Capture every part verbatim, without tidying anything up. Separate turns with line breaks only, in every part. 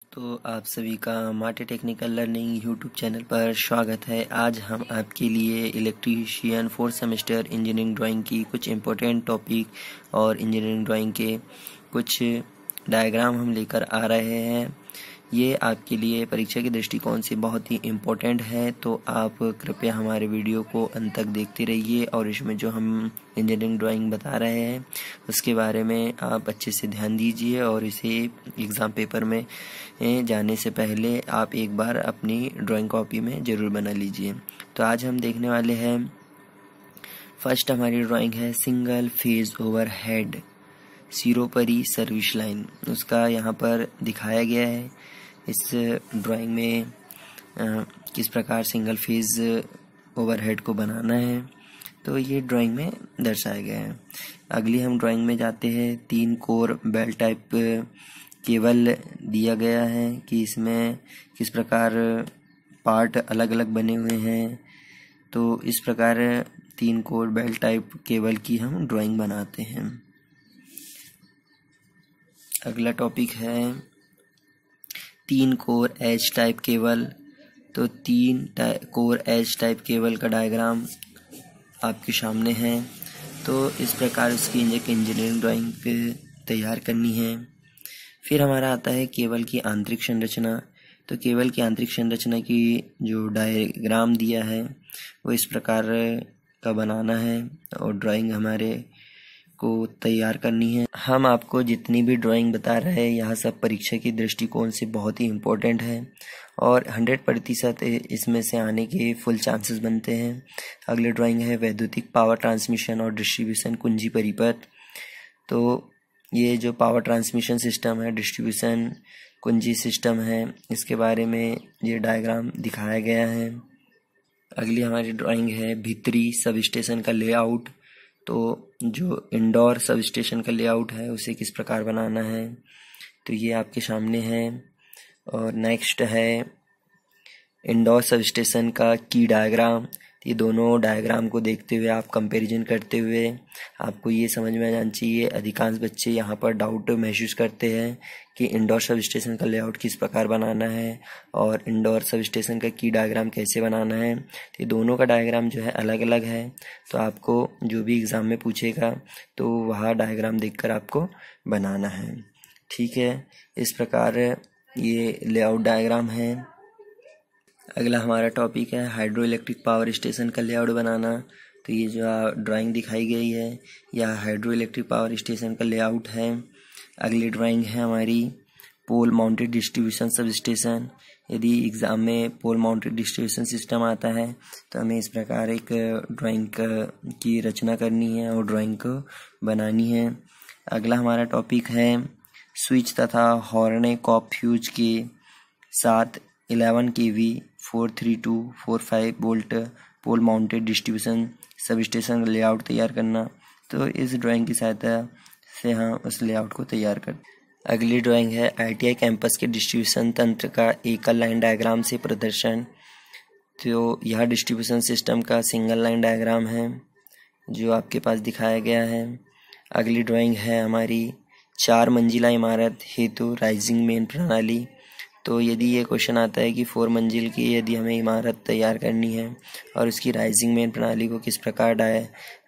तो आप सभी का माटे टेक्निकल लर्निंग यूट्यूब चैनल पर स्वागत है। आज हम आपके लिए electrician fourth semester engineering drawing की कुछ इम्पोर्टेंट टॉपिक और इंजीनियरिंग ड्राइंग के कुछ डायग्राम हम लेकर आ रहे हैं। ये आपके लिए परीक्षा के दृष्टिकोण से बहुत ही इम्पोर्टेंट है, तो आप कृपया हमारे वीडियो को अंत तक देखते रहिए और इसमें जो हम इंजीनियरिंग ड्राइंग बता रहे हैं उसके बारे में आप अच्छे से ध्यान दीजिए और इसे एग्ज़ाम पेपर में जाने से पहले आप एक बार अपनी ड्राइंग कॉपी में ज़रूर बना लीजिए। तो आज हम देखने वाले हैं, फर्स्ट हमारी ड्राइंग है सिंगल फेज ओवर हेड सिरोपरी सर्विस लाइन। उसका यहाँ पर दिखाया गया है इस ड्राइंग में आ, किस प्रकार सिंगल फेज ओवरहेड को बनाना है, तो ये ड्राइंग में दर्शाया गया है। अगली हम ड्राइंग में जाते हैं। तीन कोर बेल टाइप केबल दिया गया है कि इसमें किस प्रकार पार्ट अलग अलग बने हुए हैं। तो इस प्रकार तीन कोर बेल टाइप केबल की हम ड्राइंग बनाते हैं। अगला टॉपिक है तीन कोर एच टाइप केबल। तो तीन कोर एच टाइप केबल का डायग्राम आपके सामने है। तो इस प्रकार इसकी एक इंजीनियरिंग ड्राइंग पे तैयार करनी है। फिर हमारा आता है केबल की आंतरिक संरचना। तो केबल की आंतरिक संरचना की जो डायग्राम दिया है वो इस प्रकार का बनाना है और ड्राइंग हमारे को तैयार करनी है। हम आपको जितनी भी ड्राइंग बता रहे हैं यह सब परीक्षा के दृष्टिकोण से बहुत ही इम्पोर्टेंट है और हंड्रेड प्रतिशत इसमें से आने के फुल चांसेस बनते हैं। अगली ड्राइंग है वैद्युतिक पावर ट्रांसमिशन और डिस्ट्रीब्यूशन कुंजी परिपथ। तो ये जो पावर ट्रांसमिशन सिस्टम है, डिस्ट्रीब्यूशन कुंजी सिस्टम है, इसके बारे में ये डायग्राम दिखाया गया है। अगली हमारी ड्राइंग है भीतरी सब स्टेशन का लेआउट। तो जो इंडोर सब स्टेशन का लेआउट है उसे किस प्रकार बनाना है, तो ये आपके सामने है। और नेक्स्ट है इंडोर सब स्टेशन का की डायग्राम। ये दोनों डायग्राम को देखते हुए आप कंपैरिजन करते हुए आपको ये समझ में आना चाहिए। अधिकांश बच्चे यहाँ पर डाउट महसूस करते हैं कि इंडोर सब स्टेशन का लेआउट किस प्रकार बनाना है और इंडोर सब स्टेशन का की डायग्राम कैसे बनाना है। तो ये दोनों का डायग्राम जो है अलग अलग है, तो आपको जो भी एग्ज़ाम में पूछेगा तो वह डायग्राम देखकर आपको बनाना है। ठीक है, इस प्रकार ये लेआउट डायग्राम है। अगला हमारा टॉपिक है हाइड्रो इलेक्ट्रिक पावर स्टेशन का लेआउट बनाना। तो ये जो ड्राइंग दिखाई गई है यह हाइड्रो इलेक्ट्रिक पावर स्टेशन का लेआउट है। अगली ड्राइंग है हमारी pole mounted distribution substation. यदि एग्ज़ाम में पोल माउंटेड डिस्ट्रीब्यूशन सिस्टम आता है तो हमें इस प्रकार एक ड्राइंग की रचना करनी है और ड्राइंग को बनानी है। अगला हमारा टॉपिक है स्विच तथा हॉर्ने कॉप फ्यूज के साथ eleven K V four three two four five volt pole mounted distribution substation layout तैयार करना। तो इस ड्राइंग की सहायता से हम उस लेआउट को तैयार कर। अगली ड्राइंग है आई टी आई कैंपस के डिस्ट्रीब्यूशन तंत्र का एकल लाइन डायग्राम से प्रदर्शन। तो यह डिस्ट्रीब्यूशन सिस्टम का सिंगल लाइन डायग्राम है जो आपके पास दिखाया गया है। अगली ड्राइंग है हमारी चार मंजिला इमारत हेतु राइजिंग मेन प्रणाली। तो यदि ये क्वेश्चन आता है कि फोर मंजिल की यदि हमें इमारत तैयार करनी है और उसकी राइजिंग मेन प्रणाली को किस प्रकार डाय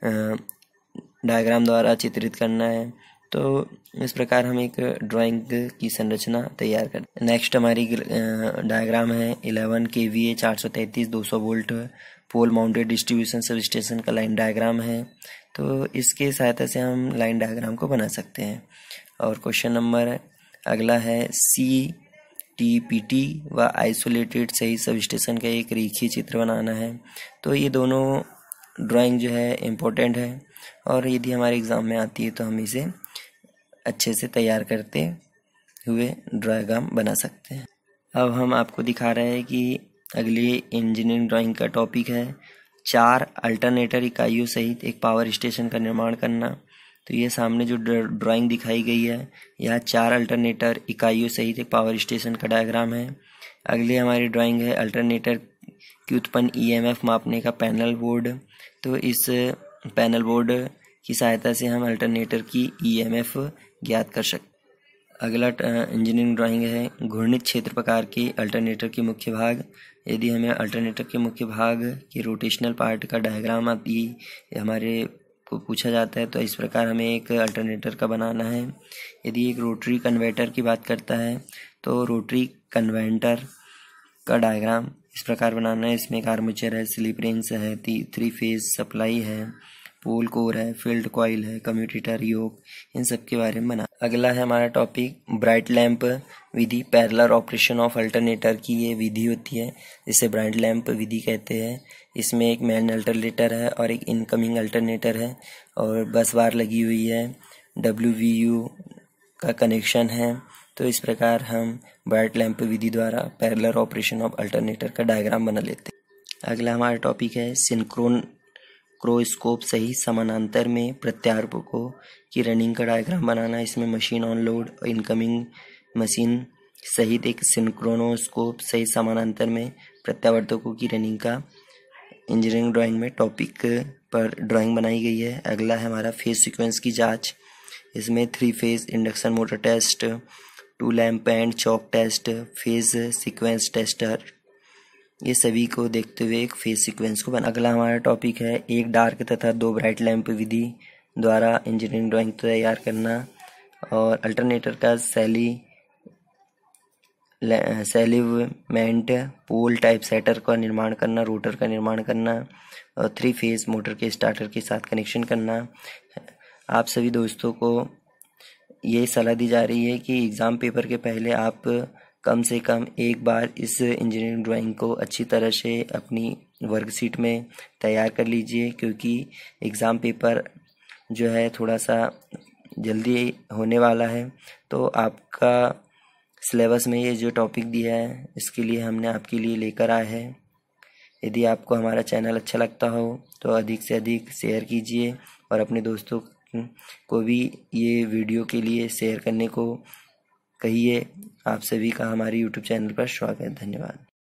डायग्राम द्वारा चित्रित करना है, तो इस प्रकार हम एक ड्राइंग की संरचना तैयार करते हैं। नेक्स्ट हमारी डायग्राम है इलेवन के वी ए चार सौ तैंतीस दो सौ volt pole mounted distribution substation का लाइन डायग्राम है। तो इसके सहायता से हम लाइन डायग्राम को बना सकते हैं। और क्वेश्चन नंबर अगला है सी टी पी टी व आइसोलेटेड सही सब स्टेशन का एक रेखीय चित्र बनाना है। तो ये दोनों ड्राइंग जो है इम्पोर्टेंट है और यदि हमारे एग्ज़ाम में आती है तो हम इसे अच्छे से तैयार करते हुए डायग्राम बना सकते हैं। अब हम आपको दिखा रहे हैं कि अगली इंजीनियरिंग ड्राइंग का टॉपिक है चार अल्टरनेटर इकाइयों सहित एक पावर स्टेशन का निर्माण करना। तो ये सामने जो ड्राइंग दिखाई गई है यह चार अल्टरनेटर इकाइयों सहित एक पावर स्टेशन का डायग्राम है। अगली हमारी ड्राइंग है अल्टरनेटर की उत्पन्न ई एम एफ मापने का पैनल बोर्ड। तो इस पैनल बोर्ड की सहायता से हम अल्टरनेटर की ई एम एफ ज्ञात कर सकते। अगला इंजीनियरिंग ड्राइंग है घूर्णित क्षेत्र प्रकार के अल्टरनेटर के मुख्य भाग। यदि हमें अल्टरनेटर के मुख्य भाग के रोटेशनल पार्ट का डायग्राम आती हमारे को पूछा जाता है तो इस प्रकार हमें एक अल्टरनेटर का बनाना है। यदि एक रोटरी कन्वर्टर की बात करता है तो रोटरी कन्वर्टर का डायग्राम इस प्रकार बनाना है। इसमें एक आर्मेचर है, स्लिप रिंग्स है, थ्री फेज सप्लाई है, पोल कोर है, फील्ड कॉइल है, कम्यूटेटर योक, इन सब के बारे में बना। अगला है हमारा टॉपिक ब्राइट लैंप विधि, पैरेलल ऑपरेशन ऑफ अल्टरनेटर की ये विधि होती है जिसे ब्राइट लैंप विधि कहते हैं। इसमें एक मेन अल्टरनेटर है और एक इनकमिंग अल्टरनेटर है और बस बार लगी हुई है, डब्ल्यू वी यू का कनेक्शन है। तो इस प्रकार हम ब्राइट लैंप विधि द्वारा पैरेलल ऑपरेशन ऑफ अल्टरनेटर का डायग्राम बना लेते हैं। अगला हमारा टॉपिक है सिंक्रोन क्रोस्कोप सही समानांतर में प्रत्यारोपकों की रनिंग का डायग्राम बनाना। इसमें मशीन ऑन लोड और इनकमिंग मशीन सहित एक सिंक्रोनोस्कोप सही समानांतर में प्रत्यावर्तकों की रनिंग का इंजीनियरिंग ड्राइंग में टॉपिक पर ड्राइंग बनाई गई है। अगला है हमारा फेज सीक्वेंस की जांच। इसमें three phase induction motor test, two lamp and choke test, phase sequence tester, ये सभी को देखते हुए एक फेज सीक्वेंस को बना। अगला हमारा टॉपिक है एक डार्क तथा दो ब्राइट लैंप विधि द्वारा इंजीनियरिंग ड्राइंग तैयार करना और अल्टरनेटर का सैली सेलिवमेंट पोल टाइप सेटर का निर्माण करना, रोटर का निर्माण करना और थ्री फेज मोटर के स्टार्टर के साथ कनेक्शन करना। आप सभी दोस्तों को ये सलाह दी जा रही है कि एग्ज़ाम पेपर के पहले आप कम से कम एक बार इस इंजीनियरिंग ड्राइंग को अच्छी तरह से अपनी वर्कशीट में तैयार कर लीजिए, क्योंकि एग्ज़ाम पेपर जो है थोड़ा सा जल्दी होने वाला है। तो आपका सिलेबस में ये जो टॉपिक दिया है इसके लिए हमने आपके लिए लेकर आए हैं। यदि आपको हमारा चैनल अच्छा लगता हो तो अधिक से अधिक शेयर कीजिए और अपने दोस्तों को भी ये वीडियो के लिए शेयर करने को कहिए। आप सभी का हमारे यूट्यूब चैनल पर स्वागत है। धन्यवाद।